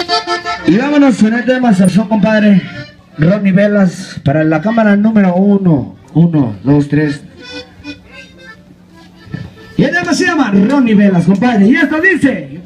Y vámonos con el tema sazón, compadre. Ronnie Velas para la cámara número 1. 1, 2, 3. Y el tema se llama Ronnie Velas, compadre. Y esto dice.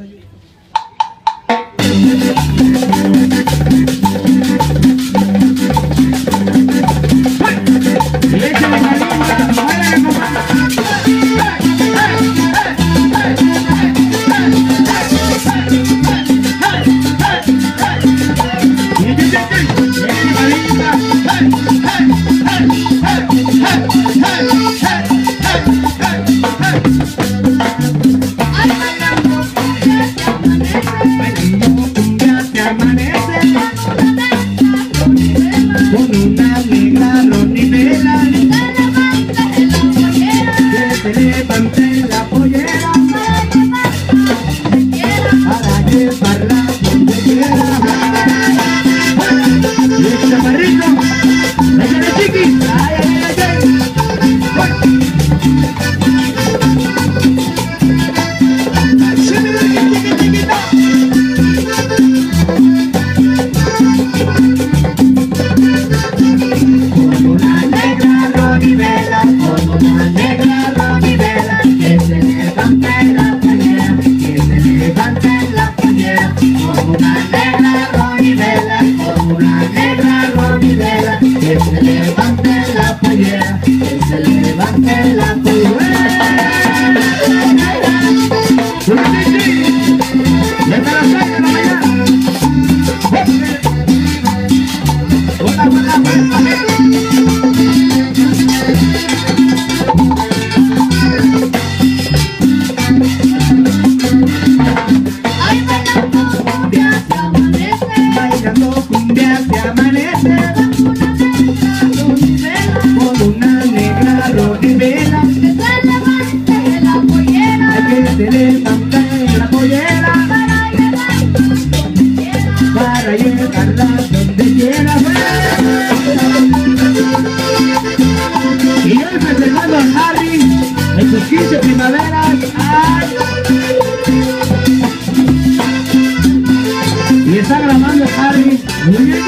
Y está grabando Harry. Muy bien.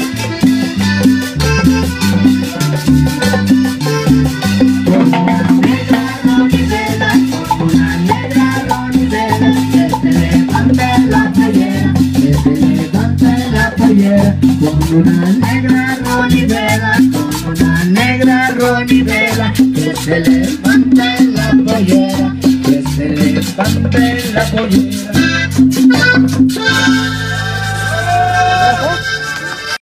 Con una negra Ronnie Vela, con una negra Ronnie Vela, que se levante la pollera, que se levante la pollera.